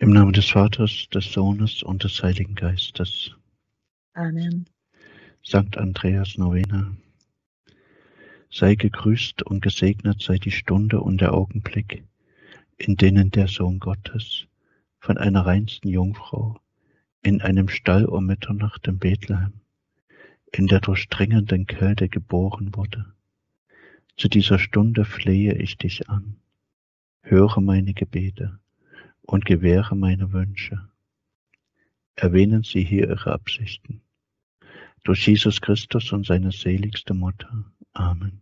Im Namen des Vaters, des Sohnes und des Heiligen Geistes. Amen. Sankt Andreas Novena. Sei gegrüßt und gesegnet sei die Stunde und der Augenblick, in denen der Sohn Gottes von einer reinsten Jungfrau in einem Stall um Mitternacht in Bethlehem in der durchdringenden Kälte geboren wurde. Zu dieser Stunde flehe ich dich an, höre meine Gebete und gewähre meine Wünsche. Erwähnen Sie hier Ihre Absichten. Durch Jesus Christus und seine seligste Mutter. Amen.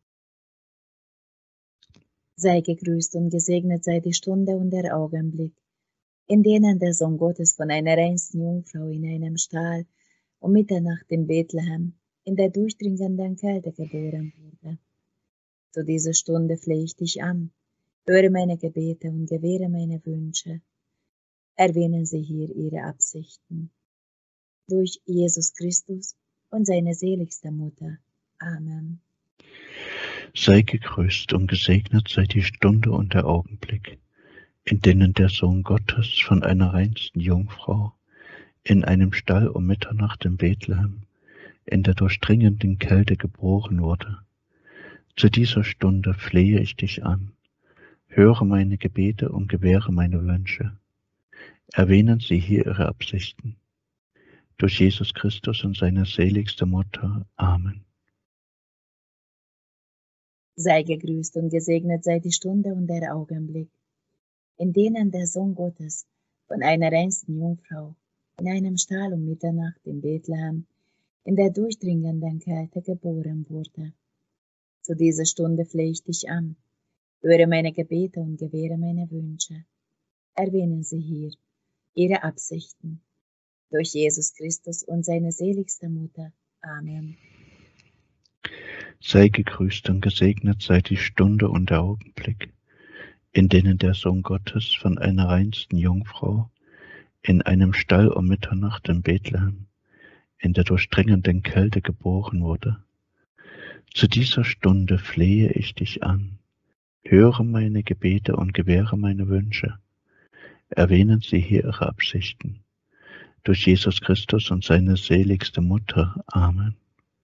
Sei gegrüßt und gesegnet sei die Stunde und der Augenblick, in denen der Sohn Gottes von einer reinsten Jungfrau in einem Stall um Mitternacht in Bethlehem in der durchdringenden Kälte geboren wurde. Zu dieser Stunde flehe ich dich an, höre meine Gebete und gewähre meine Wünsche. Erwähnen Sie hier Ihre Absichten. Durch Jesus Christus und seine seligste Mutter. Amen. Sei gegrüßt und gesegnet sei die Stunde und der Augenblick, in denen der Sohn Gottes von einer reinsten Jungfrau in einem Stall um Mitternacht in Bethlehem in der durchdringenden Kälte geboren wurde. Zu dieser Stunde flehe ich dich an, höre meine Gebete und gewähre meine Wünsche. Erwähnen Sie hier Ihre Absichten. Durch Jesus Christus und seine seligste Mutter. Amen. Sei gegrüßt und gesegnet sei die Stunde und der Augenblick, in denen der Sohn Gottes von einer reinsten Jungfrau in einem Stall um Mitternacht in Bethlehem in der durchdringenden Kälte geboren wurde. Zu dieser Stunde flehe ich dich an, höre meine Gebete und gewähre meine Wünsche. Erwähnen Sie hier Ihre Absichten. Durch Jesus Christus und seine seligste Mutter. Amen. Sei gegrüßt und gesegnet sei die Stunde und der Augenblick, in denen der Sohn Gottes von einer reinsten Jungfrau in einem Stall um Mitternacht in Bethlehem in der durchdringenden Kälte geboren wurde. Zu dieser Stunde flehe ich dich an, höre meine Gebete und gewähre meine Wünsche. Erwähnen Sie hier Ihre Absichten. Durch Jesus Christus und seine seligste Mutter. Amen.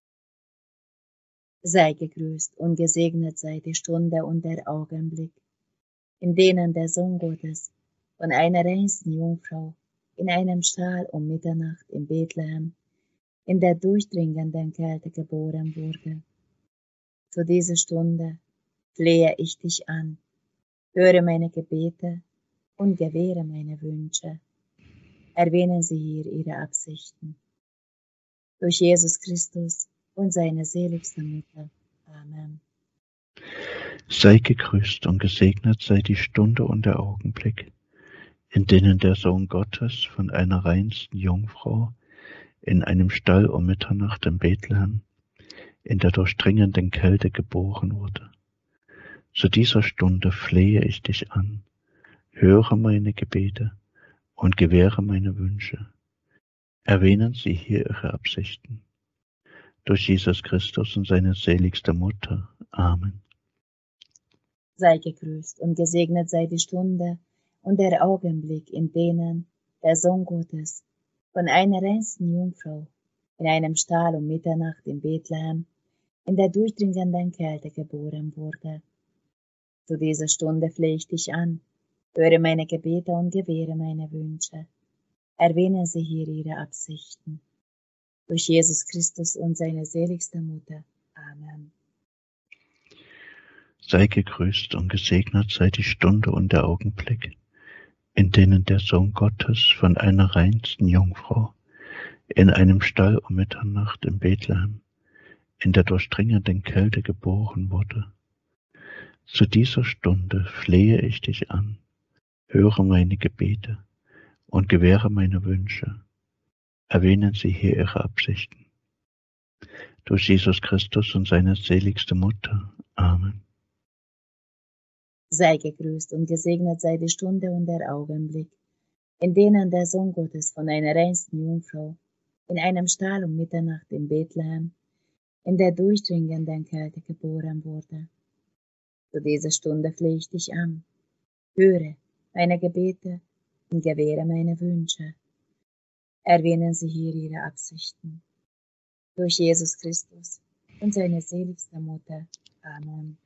Sei gegrüßt und gesegnet sei die Stunde und der Augenblick, in denen der Sohn Gottes von einer reinsten Jungfrau in einem Stall um Mitternacht in Bethlehem in der durchdringenden Kälte geboren wurde. Zu dieser Stunde flehe ich dich an, höre meine Gebete und gewähre meine Wünsche. Erwähnen Sie hier Ihre Absichten. Durch Jesus Christus und seine seligste Mutter. Amen. Sei gegrüßt und gesegnet sei die Stunde und der Augenblick, in denen der Sohn Gottes von einer reinsten Jungfrau in einem Stall um Mitternacht in Bethlehem in der durchdringenden Kälte geboren wurde. Zu dieser Stunde flehe ich dich an, höre meine Gebete und gewähre meine Wünsche. Erwähnen Sie hier Ihre Absichten. Durch Jesus Christus und seine seligste Mutter. Amen. Sei gegrüßt und gesegnet sei die Stunde und der Augenblick, in denen der Sohn Gottes von einer reinsten Jungfrau in einem Stall um Mitternacht in Bethlehem in der durchdringenden Kälte geboren wurde. Zu dieser Stunde flehe ich dich an, höre meine Gebete und gewähre meine Wünsche. Erwähnen Sie hier Ihre Absichten. Durch Jesus Christus und seine seligste Mutter. Amen. Sei gegrüßt und gesegnet sei die Stunde und der Augenblick, in denen der Sohn Gottes von einer reinsten Jungfrau in einem Stall um Mitternacht in Bethlehem in der durchdringenden Kälte geboren wurde. Zu dieser Stunde flehe ich dich an, höre meine Gebete und gewähre meine Wünsche. Erwähnen Sie hier Ihre Absichten. Durch Jesus Christus und seine seligste Mutter. Amen. Sei gegrüßt und gesegnet sei die Stunde und der Augenblick, in denen der Sohn Gottes von einer reinsten Jungfrau in einem Stall um Mitternacht in Bethlehem in der durchdringenden Kälte geboren wurde. Zu dieser Stunde flehe ich dich an, höre meine Gebete und gewähre meine Wünsche. Erwähnen Sie hier Ihre Absichten. Durch Jesus Christus und seine seligste Mutter. Amen.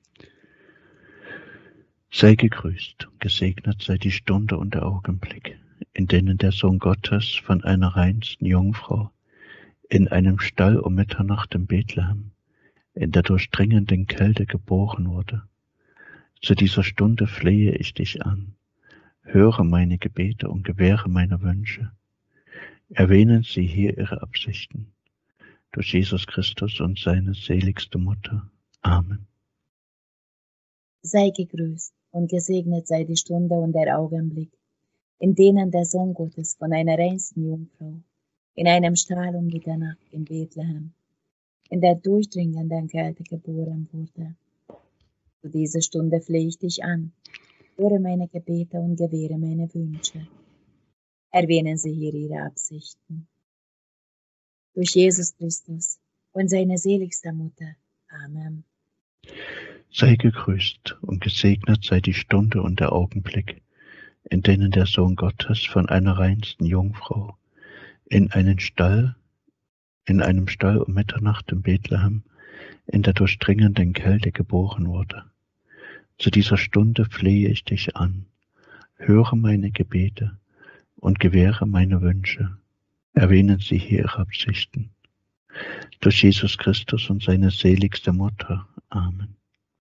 Sei gegrüßt und gesegnet sei die Stunde und der Augenblick, in denen der Sohn Gottes von einer reinsten Jungfrau in einem Stall um Mitternacht in Bethlehem in der durchdringenden Kälte geboren wurde. Zu dieser Stunde flehe ich dich an. Höre meine Gebete und gewähre meine Wünsche. Erwähnen Sie hier Ihre Absichten. Durch Jesus Christus und seine seligste Mutter. Amen. Sei gegrüßt und gesegnet sei die Stunde und der Augenblick, in denen der Sohn Gottes von einer reinsten Jungfrau in einem Stall um Mitternacht in Bethlehem in der durchdringenden Kälte geboren wurde. Zu dieser Stunde flehe ich dich an, höre meine Gebete und gewähre meine Wünsche. Erwähnen Sie hier Ihre Absichten. Durch Jesus Christus und seine seligste Mutter. Amen. Sei gegrüßt und gesegnet sei die Stunde und der Augenblick, in denen der Sohn Gottes von einer reinsten Jungfrau in einem Stall um Mitternacht in Bethlehem in der durchdringenden Kälte geboren wurde. Zu dieser Stunde flehe ich dich an, höre meine Gebete und gewähre meine Wünsche. Erwähnen Sie hier Ihre Absichten. Durch Jesus Christus und seine seligste Mutter. Amen.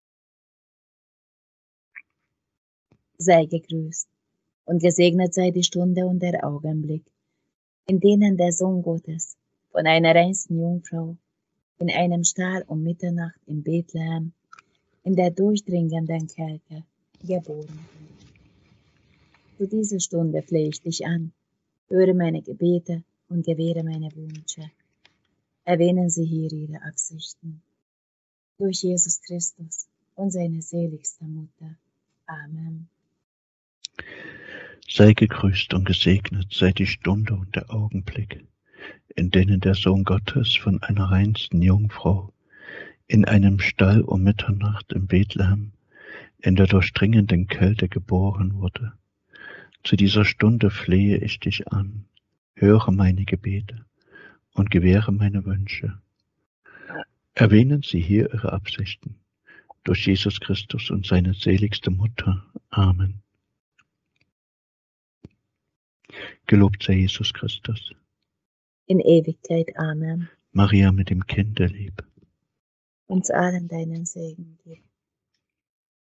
Sei gegrüßt und gesegnet sei die Stunde und der Augenblick, in denen der Sohn Gottes von einer reinsten Jungfrau in einem Stall um Mitternacht in Bethlehem in der durchdringenden Kälte geboren wurde. Zu dieser Stunde flehe ich dich an, höre meine Gebete und gewähre meine Wünsche. Erwähnen Sie hier Ihre Absichten. Durch Jesus Christus und seine seligste Mutter. Amen. Sei gegrüßt und gesegnet sei die Stunde und der Augenblick, in denen der Sohn Gottes von einer reinsten Jungfrau in einem Stall um Mitternacht in Bethlehem in der durchdringenden Kälte geboren wurde. Zu dieser Stunde flehe ich dich an, höre meine Gebete und gewähre meine Wünsche. Erwähnen Sie hier Ihre Absichten. Durch Jesus Christus und seine seligste Mutter. Amen. Gelobt sei Jesus Christus. In Ewigkeit. Amen. Maria mit dem Kinderlieb. Uns allen deinen Segen gib.